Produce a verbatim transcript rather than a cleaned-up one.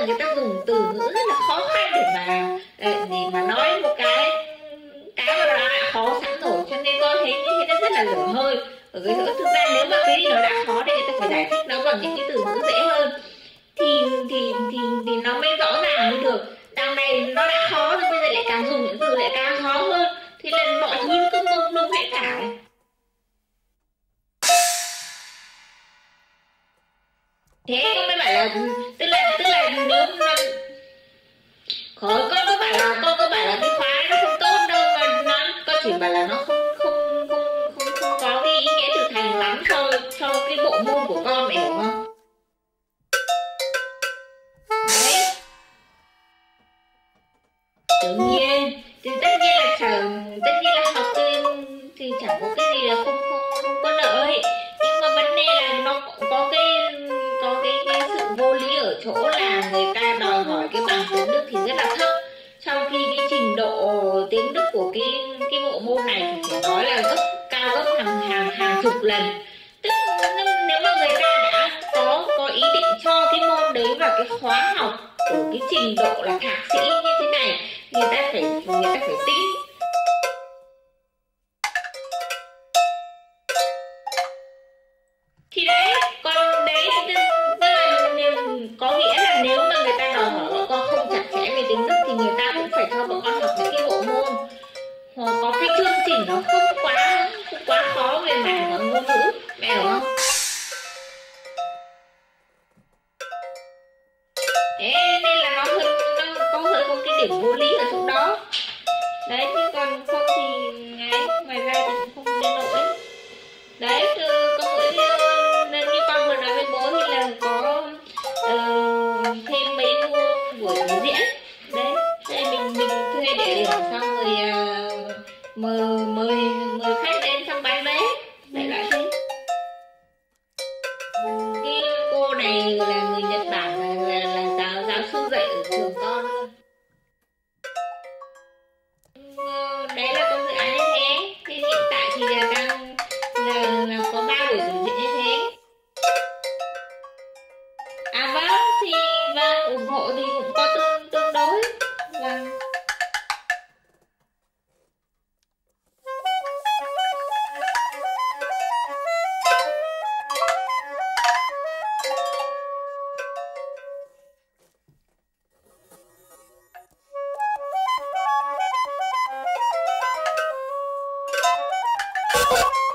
người ta dùng từ ngữ rất là khó khăn để mà để mà nói một cái cái mà nó đã khó sẵn rồi, cho nên con thấy như thế nó rất là dở hơi. Ở cái thực ra nếu mà cái gì nó đã khó thì người ta phải giải thích nó bằng những cái từ ngữ dễ hơn thì thì thì thì nó mới rõ ràng mới được. Đằng này nó đã khó rồi, bây giờ lại càng dùng những từ lại càng khó hơn, thì là mọi thứ nó cứ mông lung hết cả. Thế con mới bảo là tức là tức là nếu mà khó, con có bảo là con có bảo là cái khóa nó không tốt đâu, mà nó con chỉ bảo là nó không không không không không có cái ý nghĩa thực hành lắm cho cho cái bộ môn của con, mẹ hiểu không? Đấy, tự nhiên thì tất nhiên là chẳng tất nhiên là học thì, thì chẳng có cái gì là không không không có lợi, nhưng mà vấn đề là nó cũng có cái có cái, cái sự vô lý ở chỗ là người ta đòi hỏi cái bằng tiếng Đức thì rất là thấp, trong khi cái trình độ tiếng Đức của cái cái bộ môn này thì phải nói là gấp cao gấp hàng hàng hàng chục lần. Tức nếu mà người ta đã có có ý định cho cái môn đấy vào cái khóa học của cái trình độ là thạc sĩ như thế này, người ta phải người ta phải tính. Thì đấy, còn đấy tức là có nghĩa là nếu mà người ta đòi hỏi bọn con không chặt chẽ về tiếng Đức thì người ta cũng phải cho bọn con học những cái bộ môn có cái chương trình nó không quá không quá khó về mảng ngôn ngữ, mẹ hiểu không? Thế nên là nó hơi nó có hơi có cái điểm vô lý ở chỗ đó. Đấy, chứ còn không thì ấy, ngoài ra thì cũng không đến nỗi. Đấy, có mỗi nên như con vừa nói với bố thì là có uh, thêm mấy buổi diễn. Đấy, thế mình mình thuê địa điểm xong rồi uh, mời mời mời khách đến xong bán vé. Đấy lại thế. Cái cô này là người Nhật Bản, là, là, là giáo giáo sư dạy ở trường con luôn. Đấy là con dự án như thế. Thì hiện tại thì là đang là, là có ba buổi biểu diễn như thế. À vâng, thì vâng, ủng hộ thì cũng có tương tương đối. Vâng. You